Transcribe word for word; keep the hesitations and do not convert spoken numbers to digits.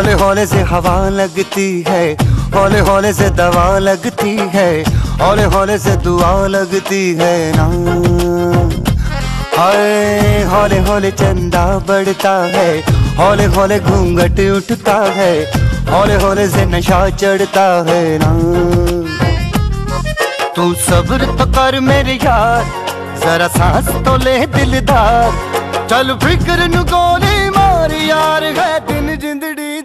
हौले हौले से हवा लगती है, हौले हौले से दवा लगती है, हौले हौले से दुआ लगती है ना। हाय हौले हौले चंदा बढ़ता है, हौले हौले घूंघट उठता है, हौले हौले से नशा चढ़ता है ना। तू सब्र तो कर मेरे यार, जरा सांस तो ले दिलदार, चल फिक्र नु गोली मार यार, है दिन जिंदड़ी